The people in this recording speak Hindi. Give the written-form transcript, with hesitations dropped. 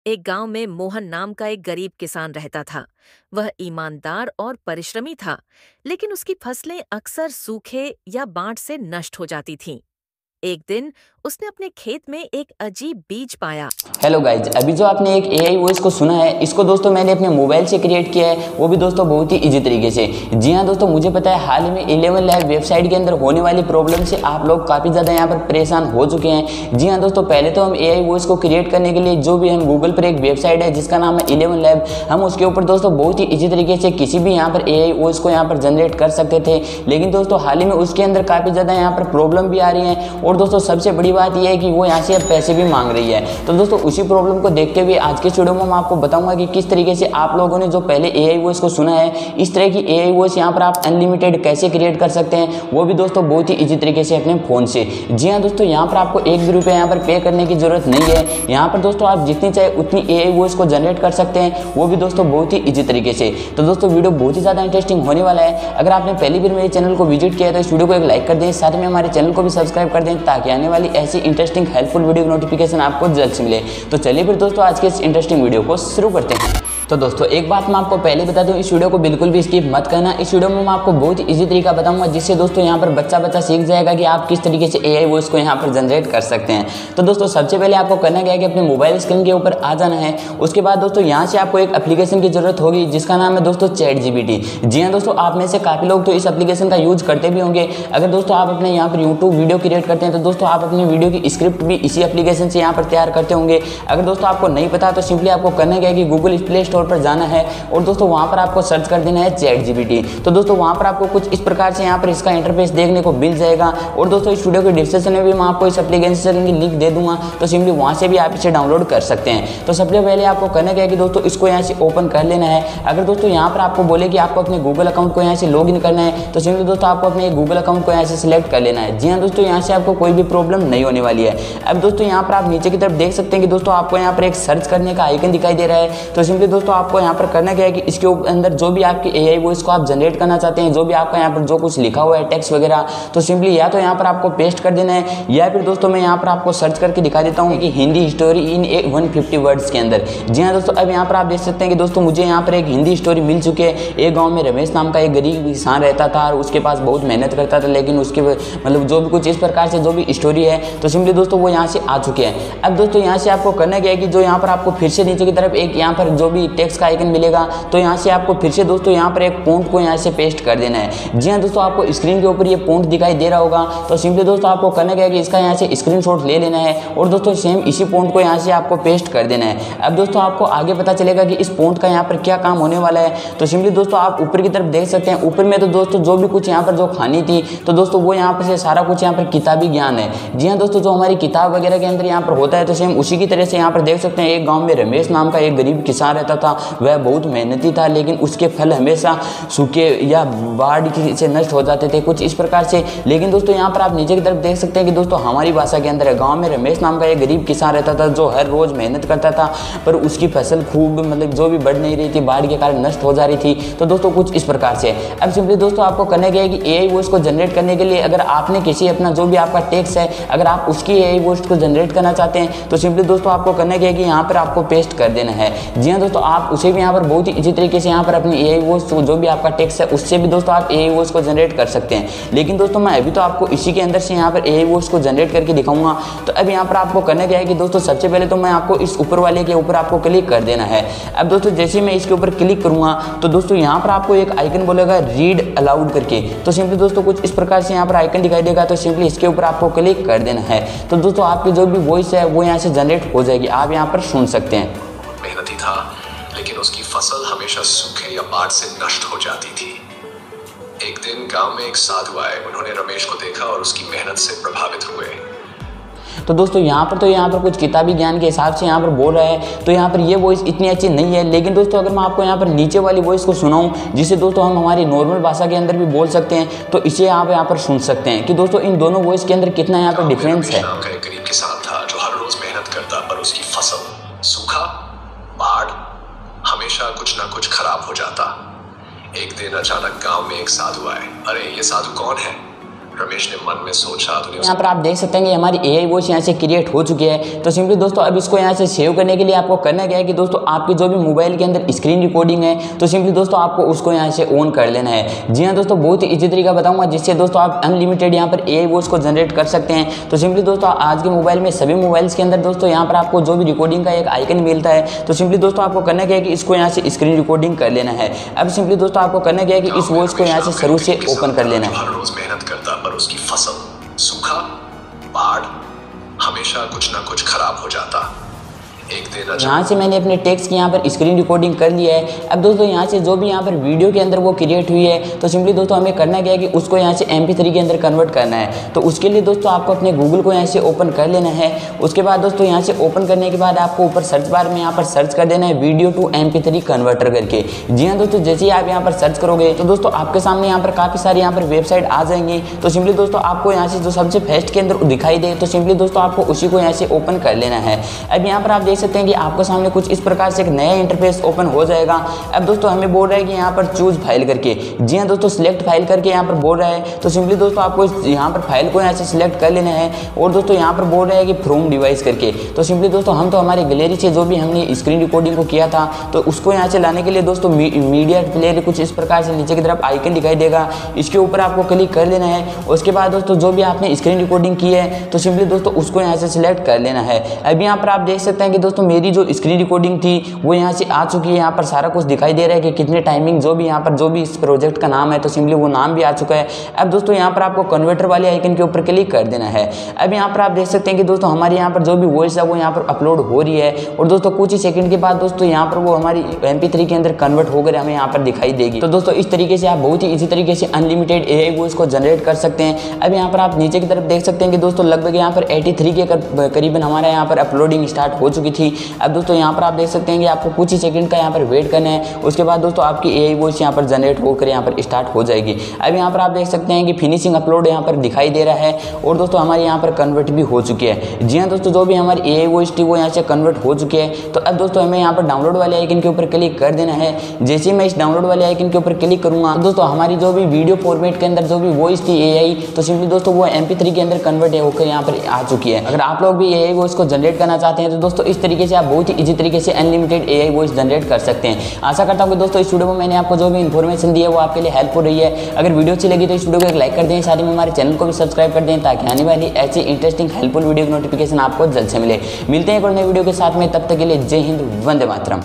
एक गांव में मोहन नाम का एक गरीब किसान रहता था। वह ईमानदार और परिश्रमी था, लेकिन उसकी फसलें अक्सर सूखे या बाढ़ से नष्ट हो जाती थीं। एक दिन उसने अपने खेत में एक अजीब बीज पाया। हेलो गाइज, अभी जो आपने एक एआई वॉइस को सुना है, इसको दोस्तों मैंने अपने मोबाइल से क्रिएट किया है, वो भी दोस्तों बहुत ही इजी तरीके से। जी हाँ दोस्तों, मुझे पता है हाल ही में 11 लैब वेबसाइट के अंदर होने वाली प्रॉब्लम से आप लोग काफ़ी ज़्यादा यहाँ पर परेशान हो चुके हैं। जी हाँ दोस्तों, पहले तो हम एआई वॉइस को क्रिएट करने के लिए जो भी हम गूगल पर एक वेबसाइट है जिसका नाम है 11 लैब, हम उसके ऊपर दोस्तों बहुत ही इजी तरीके से किसी भी यहाँ पर एआई वॉइस को यहाँ पर जनरेट कर सकते थे। लेकिन दोस्तों हाल ही में उसके अंदर काफ़ी ज़्यादा यहाँ पर प्रॉब्लम भी आ रही है, और दोस्तों सबसे बड़ी बात यह है कि वो यहाँ से अब पैसे भी मांग रही है। तो दोस्तों उसी प्रॉब्लम को देखते हुए आज के वीडियो में मैं आपको बताऊंगा कि किस तरीके से आप लोगों ने जो पहले एआई वॉइस को सुना है, इस तरह की एआई वॉइस यहाँ पर आप अनलिमिटेड कैसे क्रिएट कर सकते हैं, वो भी दोस्तों बहुत ही इजी तरीके से अपने फोन से। जी हाँ दोस्तों, यहाँ पर आपको एक भी रुपया यहाँ पर पे करने की जरूरत नहीं है। यहाँ पर दोस्तों आप जितनी चाहे उतनी एआई वॉइस को जनरेट कर सकते हैं, वो भी दोस्तों बहुत ही इजी तरीके से। तो दोस्तों वीडियो बहुत ही ज़्यादा इंटरेस्टिंग होने वाला है। अगर आपने पहली बार मेरे चैनल को विजिट किया है तो इस वीडियो को एक लाइक कर दें, साथ में हमारे चैनल को भी सब्सक्राइब कर दें, ताकि आने वाली ऐसी इंटरेस्टिंग हेल्पफुल वीडियो की नोटिफिकेशन आपको जल्द से मिले। तो चलिए फिर दोस्तों आज के इस इंटरेस्टिंग वीडियो को शुरू करते हैं। तो दोस्तों एक बात मैं आपको पहले बता दूं, इस वीडियो को बिल्कुल भी स्किप मत करना। इस वीडियो में मैं आपको बहुत इजी तरीका बताऊंगा, जिससे दोस्तों यहाँ पर बच्चा सीख जाएगा कि आप किस तरीके से एआई वॉइस को यहाँ पर जनरेट कर सकते हैं। तो दोस्तों सबसे पहले आपको करना क्या है कि अपने मोबाइल स्क्रीन के ऊपर आ जाना है। उसके बाद दोस्तों यहाँ से आपको एक एप्लीकेशन की जरूरत होगी जिसका नाम है दोस्तों चैट जीपीटी। जी हाँ दोस्तों, आप में से काफ़ी लोग तो इस एप्लीकेशन का यूज करते भी होंगे। अगर दोस्तों आप अपने यहाँ पर यूट्यूब वीडियो क्रिएट करते हैं तो दोस्तों आप अपनी वीडियो की स्क्रिप्ट भी इसी एप्लीकेशन से यहाँ पर तैयार करते होंगे। अगर दोस्तों आपको नहीं पता तो सिंपली आपको करना क्या है कि गूगल प्ले स्टोर पर जाना है और दोस्तों वहां पर आपको सर्च कर देना है चैट जीपीटी। तो दोस्तों वहां पर आपको कुछ इस प्रकार से यहाँ पर इसका इंटरफेस देखने को मिल जाएगा। और दोस्तों इस वीडियो के डिस्क्रिप्शन में भी मैं आपको इस एप्लीकेशन की लिंक दे दूंगा, तो सिंपली वहां से भी आप इसे डाउनलोड कर सकते हैं। तो सबसे पहले आपको करना क्या है कि दोस्तों इसको यहाँ से ओपन कर लेना है। अगर दोस्तों यहाँ पर आपको बोले कि आपको अपने गूगल अकाउंट को यहाँ से लॉग इन करना है, तो सिंपली दोस्तों आपको अपने गूगल अकाउंट को यहाँ से सिलेक्ट कर लेना है। जी हाँ दोस्तों, यहाँ से आपको कोई भी प्रॉब्लम नहीं होने वाली है। अब दोस्तों यहाँ पर आप नीचे की तरफ देख सकते हैं कि दोस्तों आपको यहाँ पर एक सर्च करने का आइकन दिखाई दे रहा है। तो सिंपली दोस्तों आपको यहाँ पर करना क्या है कि इसके अंदर जो भी आपकी एआई वॉइस को आप जनरेट करना चाहते हैं, जो भी आपका यहाँ पर जो कुछ लिखा हुआ है टेक्स्ट वगैरह, तो सिंपली या तो यहाँ पर आपको पेस्ट कर देना है, या फिर दोस्तों मैं यहाँ पर आपको सर्च करके दिखा देता हूँ कि हिंदी स्टोरी इन 150 वर्ड्स के अंदर। जी हाँ दोस्तों, अब यहाँ पर आप देख सकते हैं कि दोस्तों मुझे यहाँ पर एक हिंदी स्टोरी मिल चुकी है। एक गाँव में रमेश नाम का एक गरीब किसान रहता था, और उसके पास बहुत मेहनत करता था, लेकिन उसके मतलब जो भी कुछ इस प्रकार से जो भी स्टोरी है, तो सिंपली दोस्तों वो यहाँ से आ चुके हैं। अब दोस्तों यहाँ से आपको करना क्या है कि जो यहाँ पर आपको फिर से नीचे की तरफ एक यहाँ पर जो भी टेक्स्ट का आइकन मिलेगा, तो यहाँ से आपको फिर से दोस्तों यहाँ पर एक फ़ॉन्ट को यहाँ से पेस्ट कर देना है। जी हाँ दोस्तों, आपको स्क्रीन के ऊपर ये फ़ॉन्ट दिखाई दे रहा होगा। तो सिंपली दोस्तों आपको करना क्या है कि इसका यहाँ से स्क्रीनशॉट ले लेना है, और दोस्तों सेम इसी फ़ॉन्ट को यहाँ से आपको पेस्ट कर देना है। अब दोस्तों आपको आगे पता चलेगा कि इस फ़ॉन्ट का यहाँ पर क्या काम होने वाला है। तो सिंपली दोस्तों आप ऊपर की तरफ देख सकते हैं, ऊपर में तो दोस्तों जो भी कुछ यहाँ पर जो खानी थी, तो दोस्तों वो यहाँ पर से सारा कुछ यहाँ पर किताबी ज्ञान है। जी हाँ दोस्तों, जो हमारी किताब वगैरह के अंदर यहाँ पर होता है, तो सेम उसी की तरह से यहाँ पर देख सकते हैं। एक गाँव में रमेश नाम का एक गरीब किसान रहता था। वह बहुत मेहनती था, लेकिन उसके फल हमेशा सूखे या बाढ़ से नष्ट हो जाते थे, कुछ इस प्रकार से। लेकिन दोस्तों यहाँ पर आप नीचे की तरफ देख सकते हैं कि दोस्तों हमारी भाषा के अंदर है, गांव में रमेश नाम का एक गरीब किसान रहता था, जो हर रोज मेहनत करता था, पर उसकी फसल खूब मतलब जो भी बढ़ नहीं रही थी, बाढ़ के कारण नष्ट हो जा रही थी। तो दोस्तों कुछ इस प्रकार से। अब सिंपली दोस्तों आपको करना क्या है कि एआई वॉइस को जनरेट करने के लिए, अगर आपने किसी अपना जो भी आपका टेक्स्ट है, अगर आप उसकी एआई वॉइस को जनरेट करना चाहते हैं, तो सिंपली दोस्तों आपको करना क्या है कि यहाँ पर आपको पेस्ट कर देना है। जी हाँ दोस्तों, आप उसे भी यहाँ पर बहुत ही इसी तरीके से यहाँ पर अपनी एआई वॉइस जो भी आपका टेक्स्ट है उससे भी दोस्तों आप एआई वॉइस को जनरेट कर सकते हैं। लेकिन दोस्तों मैं अभी तो आपको इसी के अंदर से यहाँ पर एआई वॉइस को जनरेट करके दिखाऊंगा। तो अब यहाँ पर आपको करना क्या है कि दोस्तों सबसे पहले तो मैं आपको इस ऊपर वाले के ऊपर आपको क्लिक कर देना है। अब दोस्तों जैसे मैं इसके ऊपर क्लिक करूंगा, तो दोस्तों यहाँ पर आपको एक आइकन बोलेगा रीड अलाउड करके। तो सिंपली दोस्तों कुछ इस प्रकार से यहाँ पर आइकन दिखाई देगा, तो सिंपली इसके ऊपर आपको क्लिक कर देना है। तो दोस्तों आपकी जो भी वॉइस है वो यहाँ से जनरेट हो जाएगी, आप यहाँ पर सुन सकते हैं। मेहनती था, लेकिन उसकी फसल हमेशा सूखे या बाढ़ से नष्ट हो जाती थी। एक दिन गांव में एक साधु आए, उन्होंने रमेश को देखा और उसकी मेहनत से प्रभावित हुए। तो दोस्तों यहाँ पर कुछ किताबी ज्ञान के हिसाब से यहाँ पर बोल रहा है, तो यहाँ पर ये वॉइस इतनी अच्छी नहीं है। लेकिन दोस्तों अगर मैं आपको यहाँ पर नीचे वाली वॉइस को सुनाऊं, जिसे दोस्तों हम हमारी नॉर्मल भाषा के अंदर भी बोल सकते हैं, तो इसे आप यहाँ पर सुन सकते हैं कि दोस्तों इन दोनों वॉइस के अंदर कितना यहाँ पर डिफरेंस है। एक गरीब किसान था जो हर रोज मेहनत करता, पर उसकी फसल सूखा, बाढ़, हमेशा कुछ ना कुछ खराब हो जाता। एक दिन अचानक गांव में एक साधु आए। अरे ये साधु कौन है? रमेश ने मन में सोचा तो यहाँ पर आप देख सकते हैं कि हमारी एआई वॉइस यहाँ से क्रिएट हो चुकी है। तो सिंपली दोस्तों अब इसको यहाँ से सेव करने के लिए आपको करना क्या है कि दोस्तों आपकी जो भी मोबाइल के अंदर स्क्रीन रिकॉर्डिंग है तो सिंपली दोस्तों आपको उसको यहाँ से ऑन कर लेना है। जी हाँ दोस्तों, बहुत ही इजी तरीका बताऊंगा जिससे दोस्तों आप अनलिमिटेड यहाँ पर एआई वॉइस को जनरेट कर सकते हैं। तो सिंपली दोस्तों आज के मोबाइल में सभी मोबाइल्स के अंदर दोस्तों यहाँ पर आपको जो भी रिकॉर्डिंग का एक आइकन मिलता है तो सिंपली दोस्तों आपको करना क्या है कि इसको यहाँ से स्क्रीन रिकॉर्डिंग कर लेना है। अब सिंपली दोस्तों आपको करना क्या है कि इस वॉइस को यहाँ से शुरू से ओपन कर लेना है। हर रोज मेहनत करता पर उसकी फसल, सूखा, बाढ़, हमेशा कुछ ना कुछ खराब हो जाता। एक दिन यहाँ से मैंने अपने टेक्स्ट की यहाँ पर स्क्रीन रिकॉर्डिंग कर लिया है। अब दोस्तों यहाँ से जो भी यहाँ पर वीडियो के अंदर वो क्रिएट हुई है तो सिंपली दोस्तों हमें करना क्या है कि उसको यहाँ से MP3 के अंदर कन्वर्ट करना है। तो उसके लिए दोस्तों आपको अपने गूगल को यहाँ से ओपन कर लेना है। उसके बाद दोस्तों यहाँ से ओपन करने के बाद आपको ऊपर सर्च बार में यहाँ पर सर्च कर देना है वीडियो टू MP3 कन्वर्टर करके। जी हाँ दोस्तों, जैसे ही आप यहाँ पर सर्च करोगे तो दोस्तों आपके सामने यहाँ पर काफ़ी सारी यहाँ पर वेबसाइट आ जाएंगी। तो सिंपली दोस्तों आपको यहाँ से जो सबसे फर्स्ट के अंदर दिखाई दे तो सिंपली दोस्तों आपको उसी को यहाँ से ओपन कर लेना है। अब यहाँ पर आप देख सकते हैं कि आपको सामने कुछ इस प्रकार से एक नया इंटरफेस ओपन हो जाएगा। अब दोस्तों हमें बोल रहा है कि यहाँ पर चूज फाइल करके, जी हाँ दोस्तों सिलेक्ट फाइल करके यहाँ पर बोल रहा है। तो सिंपली दोस्तों आपको यहाँ पर फाइल को यहाँ से सिलेक्ट कर लेना है। और दोस्तों यहाँ पर बोल रहा है कि फ्रॉम डिवाइस करके, तो सिंपली दोस्तों हम तो हमारे गैलरी से जो भी हमने स्क्रीन रिकॉर्डिंग को किया था तो उसको यहाँ से लाने के लिए दोस्तों मीडिया प्लेयर कुछ इस प्रकार से नीचे की तरफ आइकन दिखाई देगा, इसके ऊपर आपको क्लिक कर लेना है। उसके बाद दोस्तों जो भी आपने स्क्रीन रिकॉर्डिंग की है तो सिंपली दोस्तों उसको यहाँ से सिलेक्ट कर लेना है। अब यहाँ पर आप देख सकते हैं कि दोस्तों मेरी जो स्क्रीन रिकॉर्डिंग थी वो यहाँ से आ चुकी है। यहाँ पर सारा कुछ दिखाई दे रहा है कि कितने टाइमिंग, जो भी यहाँ पर जो भी इस प्रोजेक्ट का नाम है तो सिंपली वो नाम भी आ चुका है। अब दोस्तों यहाँ पर आपको कन्वर्टर वाले आइकन के ऊपर क्लिक कर देना है। अब यहाँ पर आप देख सकते हैं कि दोस्तों हमारे यहाँ पर जो भी वॉइस है वो यहाँ पर अपलोड हो रही है और दोस्तों कुछ ही सेकंड के बाद दोस्तों यहाँ पर वो हमारी MP3 के अंदर कन्वर्ट होकर हमें यहाँ पर दिखाई देगी। तो दोस्तों इस तरीके से आप बहुत ही इसी तरीके से अनलिमिटेड एआई वॉइस को जनरेट कर सकते हैं। अब यहाँ पर आप नीचे की तरफ देख सकते हैं कि दोस्तों लगभग यहाँ पर 83 के करीबन हमारा यहाँ पर अपलोडिंग स्टार्ट हो चुकी थी। अब दोस्तों यहाँ पर आप देख सकते हैं कि आपको कुछ ही सेकंड का यहाँ पर वेट करना है। उसके बाद दोस्तों आपकी एआई वॉइस यहाँ पर जनरेट होकर यहाँ पर स्टार्ट हो जाएगी। अब यहाँ पर आप देख सकते हैं कि फिनिशिंग अपलोड यहाँ पर दिखाई दे रहा है और दोस्तों हमारे यहाँ पर कन्वर्ट भी हो चुकी है। जी हाँ दोस्तों, जो भी हमारी एआई वॉइस थी वो यहाँ से कन्वर्ट हो चुकी है। तो अब दोस्तों हमें यहाँ पर डाउनलोड वाले आइकन के ऊपर क्लिक कर देना है। जैसे ही मैं इस डाउनलोड वाले आइकन के ऊपर क्लिक करूंगा तो दोस्तों हमारी जो भी वीडियो फॉर्मेट के अंदर जो भी वॉइस थी एआई तो सिंपली दोस्तों वो MP3 के अंदर कन्वर्ट होकर यहाँ पर आ चुकी है। अगर आप लोग भी एआई वॉइस को जनरेट करना चाहते हैं तो दोस्तों इस तरीके से आप बहुत ही इजी तरीके से अनलिमिटेड एआई वॉइस जनरेट कर सकते हैं। आशा करता हूँ कि दोस्तों इस वीडियो में मैंने आपको जो भी इन्फॉर्मेशन दी है वो आपके लिए हेल्पफुल रही है। अगर वीडियो अच्छी लगी तो इस वीडियो को एक लाइक कर दें, साथ ही में हमारे चैनल को भी सब्सक्राइब कर दें ताकि आने वाली ऐसी इंटरेस्टिंग हेल्पफुल वीडियो की नोटिफिकेशन आपको जल्द से मिले। मिलते हैं एक और नई वीडियो के साथ में, तब तक के लिए जय हिंद, वंदे मातरम।